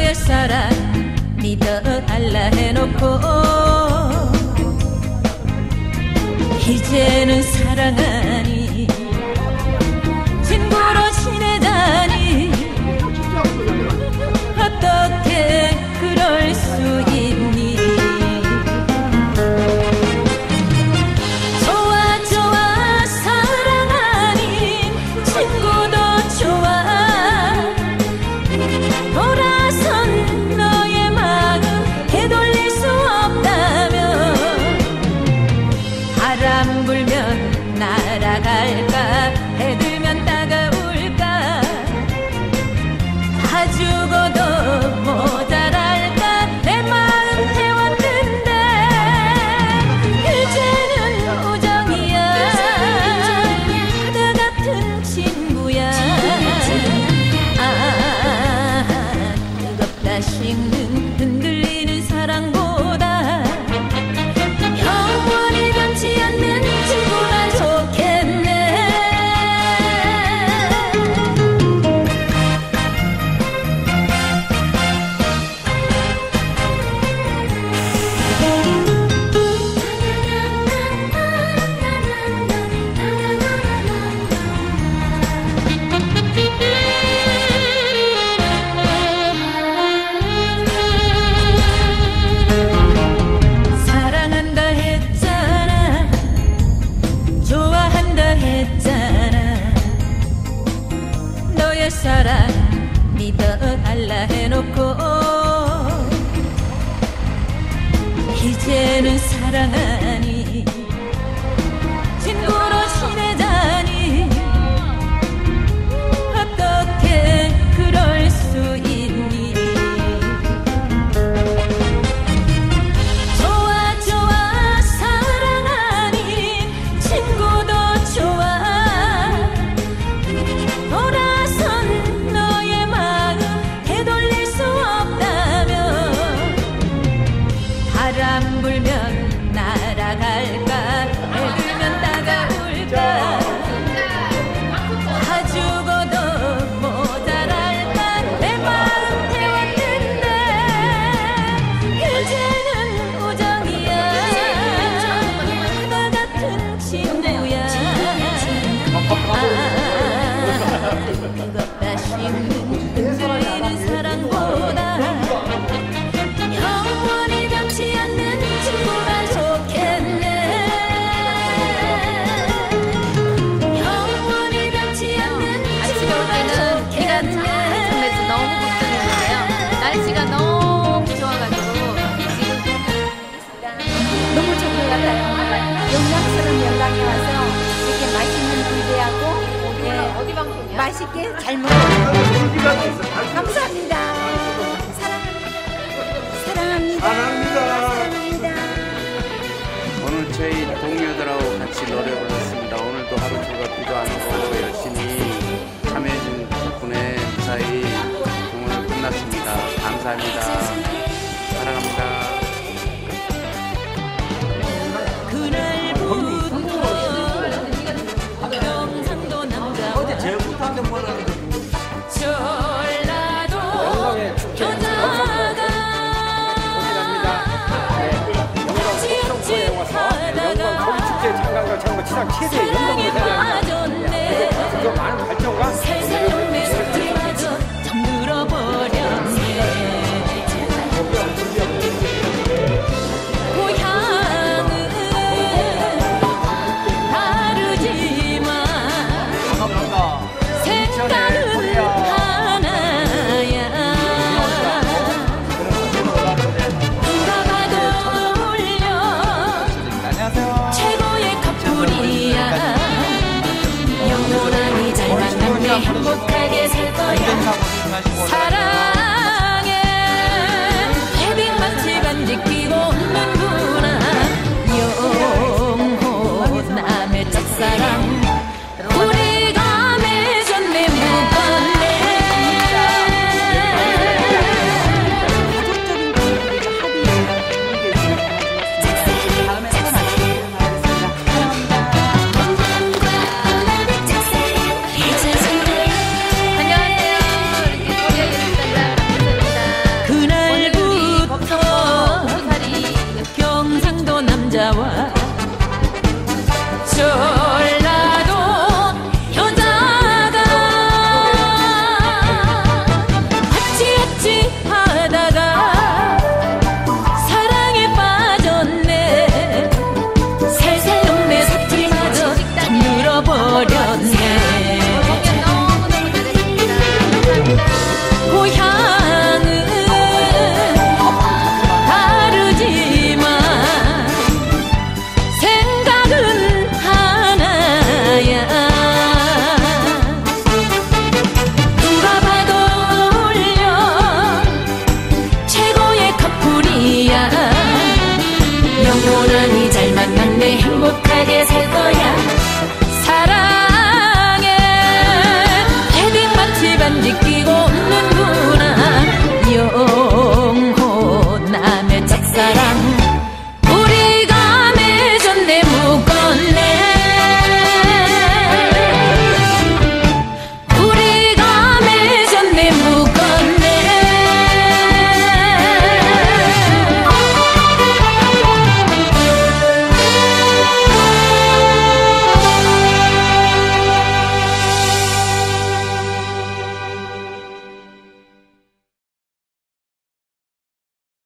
너의 사랑 믿어달라 해놓고 이제는 사랑하니 친구로 지내다니 어떻게 그럴 수 있니. 좋아 좋아 사랑하니 친구도 좋아 돌아선 너의 마음 되돌릴 수 없다면 바람 불면 날아갈까 해들면 따가울까 다 죽어도 모자랄까 내 마음 태웠는데 이제는 우정이야 바다 같은 친구야. 뜨겁다 식는 흔들리는 사랑보다 영원히 변치 않는 친구가 좋겠네. 사랑한다 했잖아 좋아한다 했잖아 너의 사랑 믿어달라 해놓고 이제는 사랑하니 친구로 지내자니 어떻게 그럴 수 있니. 좋아 좋아 사랑하니 친구도 좋아 돌아선 너의 마음 되돌릴 수 없다면 바람 불면 날아갈까 해들면 따가울까 다 죽어도 모자랄까 내 마음 태웠는데 이제는 우정이야 바다 같은 친구야. 뜨겁다 식는 흔들리는 사랑보다 영원히 변치 않는 친구가 좋겠네. 영원히 변치 않는 친구가 좋겠네. 인터넷이 너무 걱정했는데요. 날씨가 너무 좋아가지고 지금 너무 좋은 것 같아요. 영광스러운 영광에 와서 이렇게 맛있는 준비하고 어디 방송이야? 맛있게 잘 먹어요. 감사합니다. 사랑합니다. 사랑합니다. 오늘 저희 동료들하고 같이 노래 불렀습니다. 오늘도 하루 종일 비도 안 오고 열심히 참여해준 덕분에 무사히 오늘 끝났습니다. 감사합니다. 사랑합니다. 그날부터 경상도 남자 전라도 여자가 사랑에 빠졌네. 세상 메시지마저 잠들어버렸네. 고향은 다르지만 생각은 하나야. 누가 봐도 어울려 최고의 커플이야. 하